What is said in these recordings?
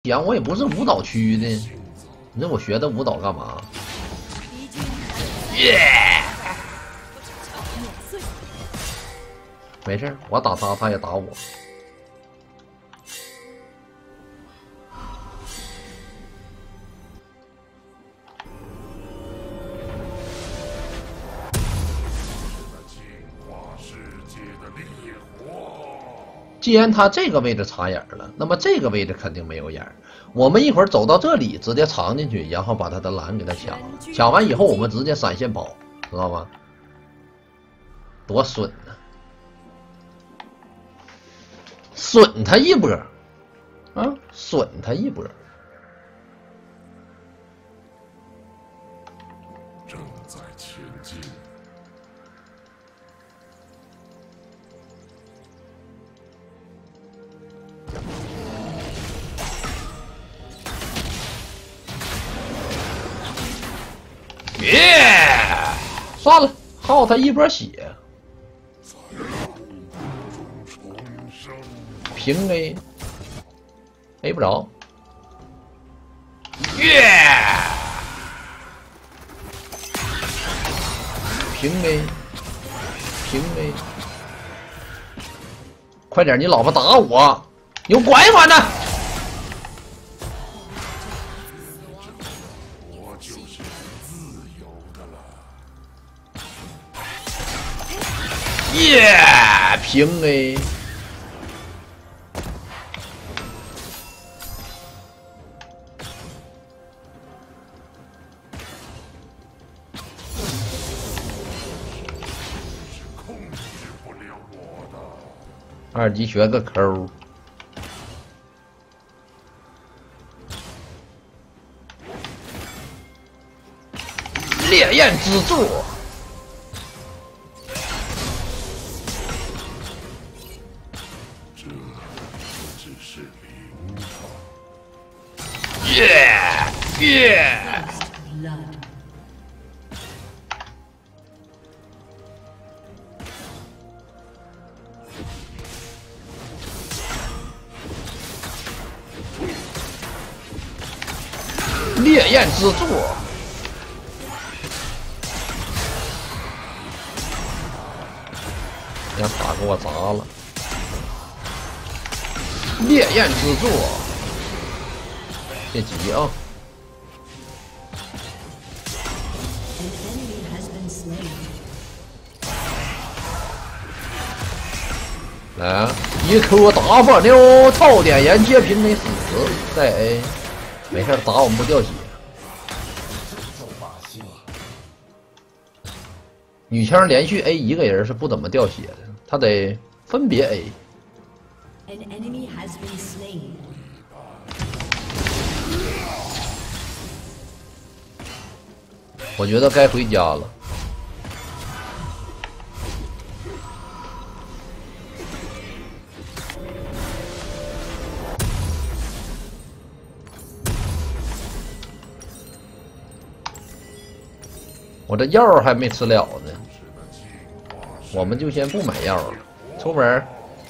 讲我也不是舞蹈区的，你说我学的舞蹈干嘛？耶！没事，我打他，他也打我。既然他这个位置插眼了，那么这个位置肯定没有眼。我们一会儿走到这里，直接藏进去，然后把他的蓝给他抢了。抢完以后，我们直接闪现跑，知道吗？多损呢！损他一波，啊，损他一波。 正在前进。 耶！算了，耗他一波血。平 A，A 不着。耶！平 A， 平 A， 快点！你老婆打我，有拐我呢！ 我就是自由的了。 耶！平 A。二级学个抠，烈焰之柱， 这只是零头。 耶！烈焰之柱，让塔给我砸了。烈焰之柱，别急啊！来啊，一 Q 打破溜，套点沿接平没死，再 A。没事，打我们不掉血。女枪连续 A 一个人是不怎么掉血的，他得分别 A。我觉得该回家了。我这药还没吃了呢，我们就先不买药了，出门。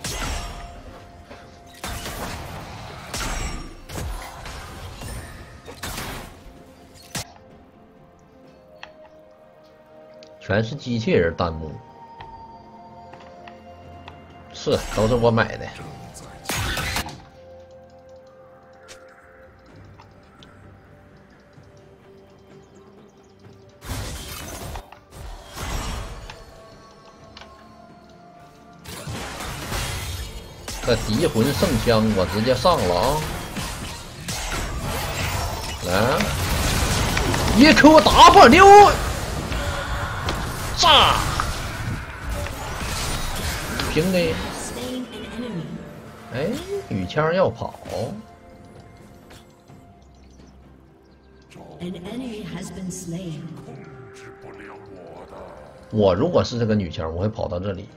全是机器人弹幕，是都是我买的。这敌魂圣枪我直接上了啊！来，一 Q 打破溜，炸！平 A。哎，女枪要跑。我如果是这个女枪，我会跑到这里。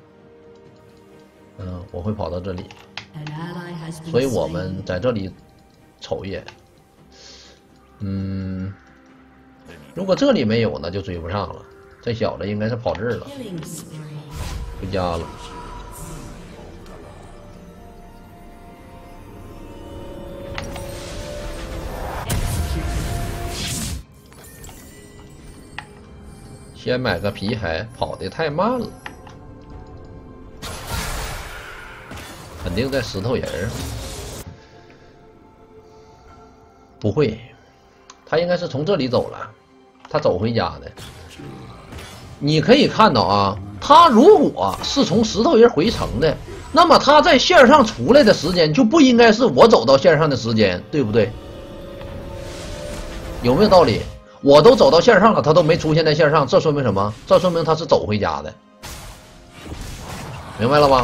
我会跑到这里，所以我们在这里瞅一眼。如果这里没有呢，就追不上了。这小子应该是跑这儿了，回家了。 先买个皮海，跑得太慢了，肯定在石头人儿。不会，他应该是从这里走了，他走回家的。你可以看到啊，他如果是从石头人回城的，那么他在线上出来的时间就不应该是我走到线上的时间，对不对？有没有道理？我都走到线上了，他都没出现在线上，这说明什么？这说明他是走回家的，明白了吗？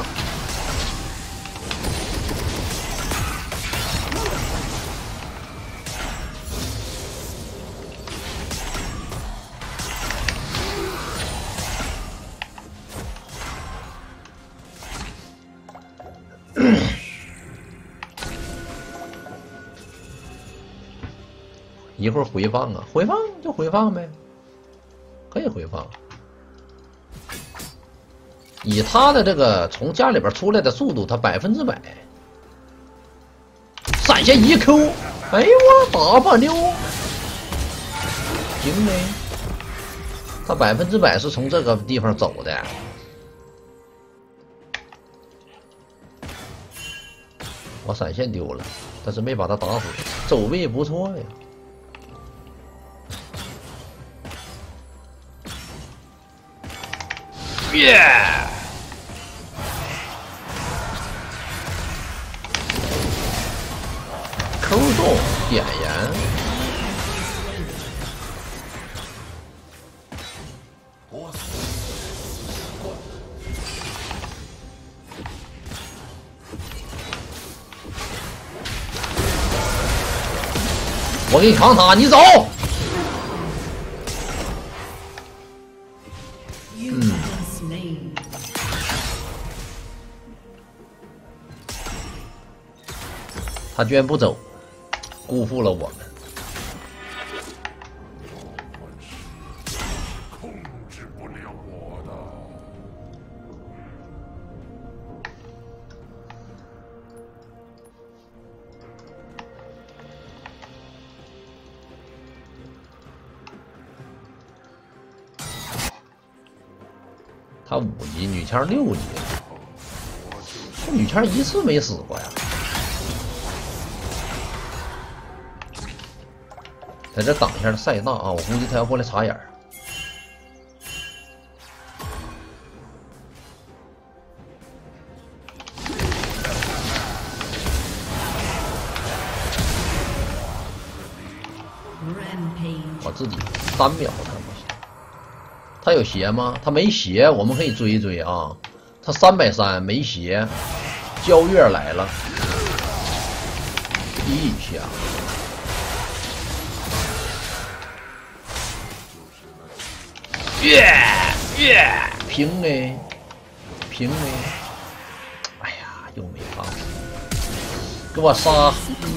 一会儿回放啊，回放就回放呗，可以回放。以他的这个从家里边出来的速度，他100%闪现一 Q， 哎呦我W，行没？他100%是从这个地方走的。我闪现丢了，但是没把他打死，走位不错呀。耶！扣动点燃，我给你扛塔，你走。他居然不走，辜负了我们。 控制不了我的。 他5级，女枪6级，女枪一次没死过呀。在这挡一下塞纳啊，我估计他要过来插眼儿。我自己3秒他不行，他有鞋吗？他没鞋，我们可以追一追啊。他330没鞋，焦月来了，一下。平哎，平哎，哎呀，又没放，给我杀！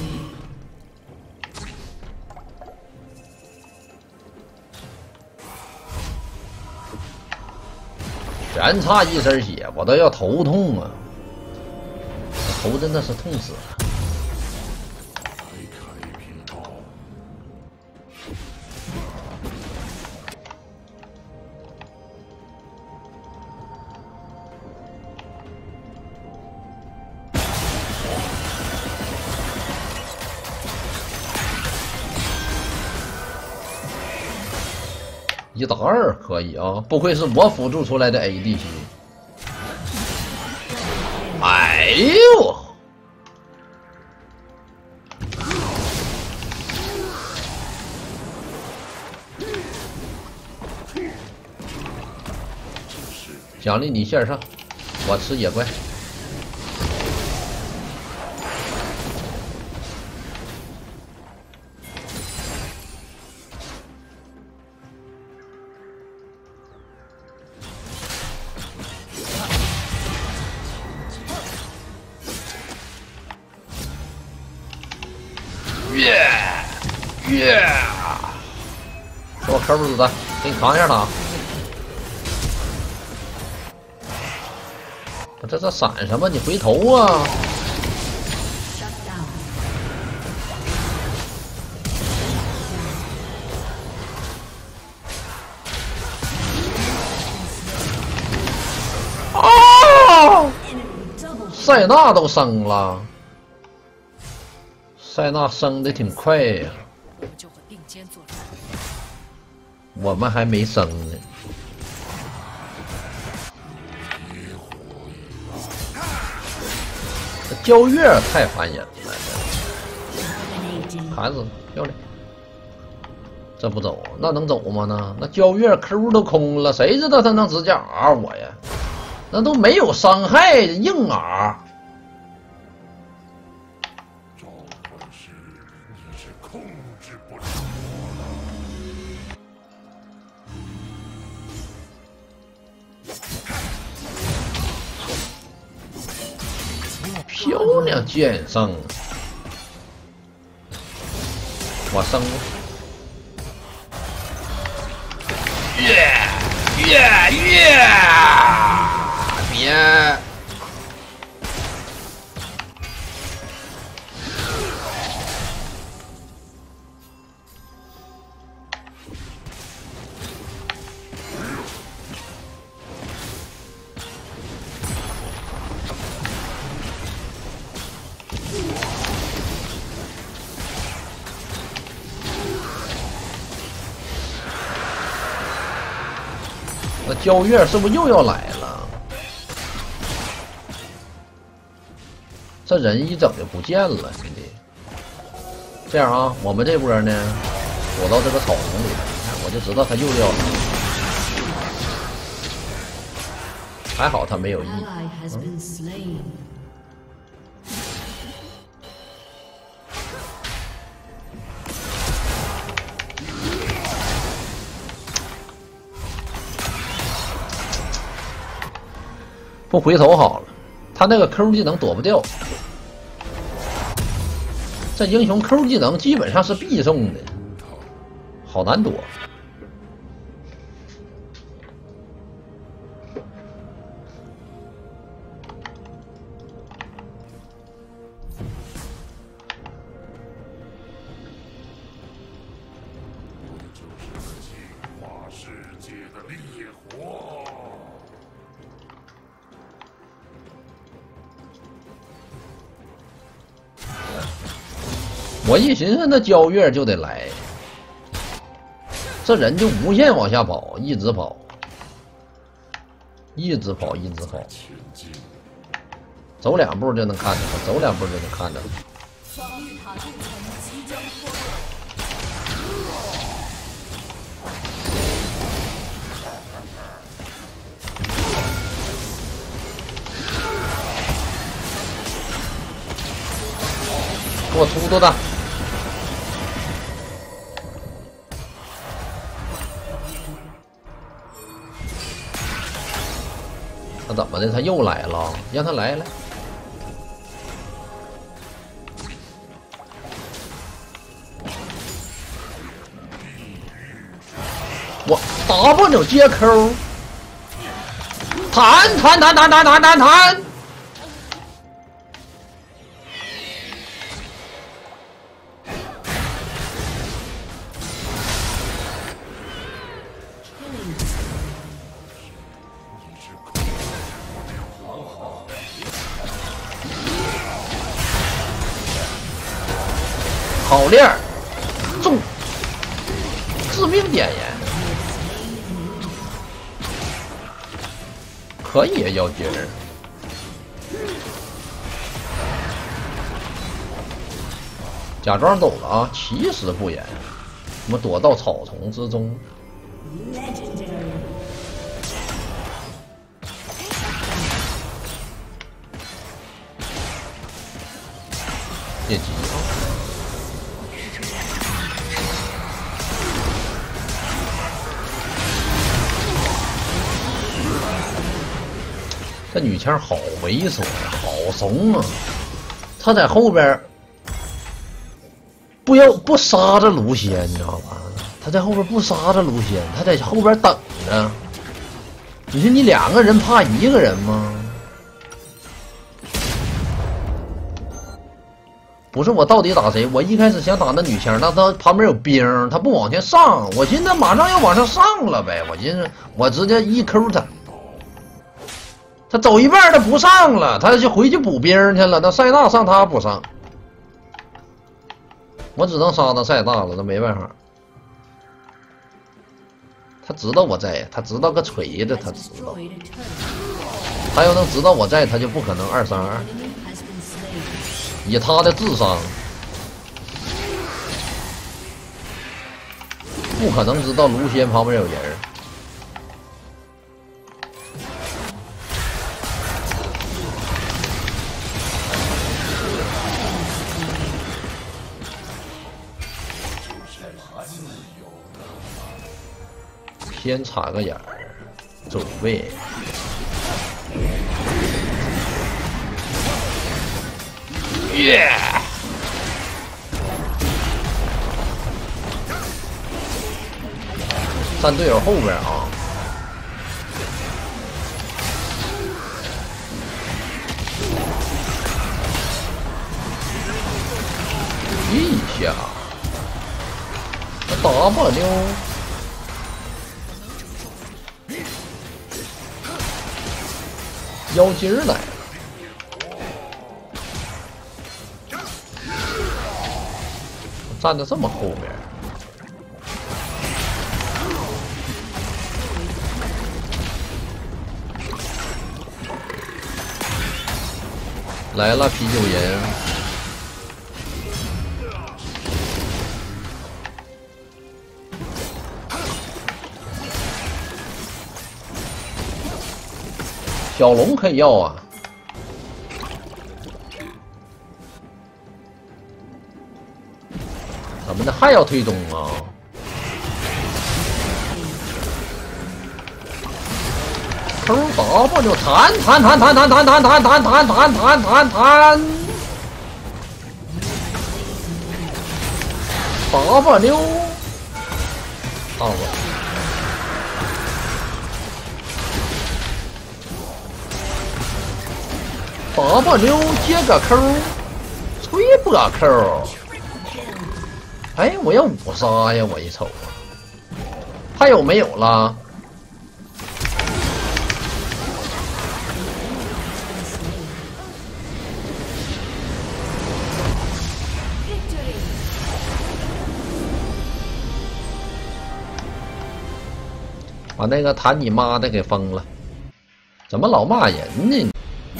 全差1身血，我都要头痛啊！头真的是痛死了。1打2可以啊，不愧是我辅助出来的 ADC。哎呦！奖励你线上，我吃野怪。给我科普子弹，给你扛一下他。我这闪什么？你回头啊！ 塞纳都升了，塞纳升的挺快呀、 我就会并肩作战。 我们还没升呢。这焦月太烦人了，砍死漂亮。这不走，那能走吗？那焦月 Q 都空了，谁知道他能直接 R 我呀？那都没有伤害，硬 R。 召唤师，你是控制不了我的。 漂亮，剑圣，我升了。别！那焦月是不是又要来了？这人一整就不见了，兄弟。这样啊，我们这波呢，躲到这个草丛里了，你看我就知道他又要来。还好他没有 E。不回头好了，他那个 Q 技能躲不掉。这英雄 Q 技能基本上是必中的，好难躲。我一寻思那焦月就得来，这人就无限往下跑，一直跑，一直跑，一直跑，走两步就能看着他，走两步就能看着他。 防御塔进程即将破给我突突他！他怎么的？他又来了，让他来。我 W 接 Q， 弹！好链儿，中，致命点烟，可以要劲儿。假装走了啊，其实不严，我们躲到草丛之中。别急啊！这女枪好猥琐呀，好怂啊！她在后边不杀着卢仙，你知道吧？她在后边不杀着卢仙，她在后边等着。你说你两个人怕一个人吗？不是我到底打谁？我一开始想打那女枪，那她旁边有兵，她不往前上，我寻思马上要往上上了呗。我寻思我直接一 Q 她。 他走一半他不上了，他就回去补兵去了。那塞纳上他不上，我只能杀他塞纳了，那没办法。他知道我在，他知道个锤的，他知道。他要能知道我在，他就不可能232。以他的智商，不可能知道卢仙旁边有人。先插个眼儿，走位。耶！站队友后边啊！一下 ，W。妖精来了，站的这么后面，来了啤酒人，小龙可以要啊。怎么的还要推动啊？抠 W 弹W 到了。W 接个扣，吹波扣。哎，我要5杀呀！我一瞅啊，还有没有了？把那个弹你妈的给封了！怎么老骂人呢？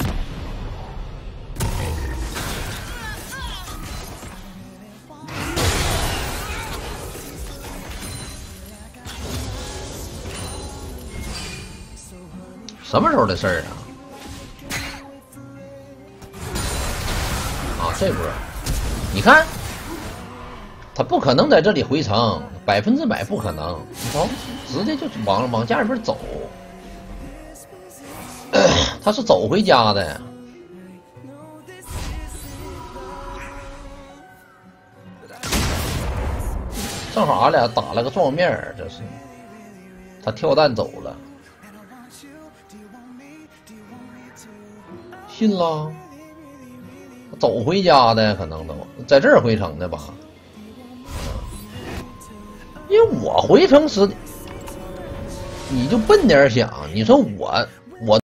什么时候的事儿啊？啊，这波，你看，他不可能在这里回城，100%不可能。你瞅，直接就往家里边走，他是走回家的。正好俺俩打了个撞面，这是他跳弹走了。信了，走回家的可能都在这儿回城的吧？因为我回城时，你就笨点想，你说我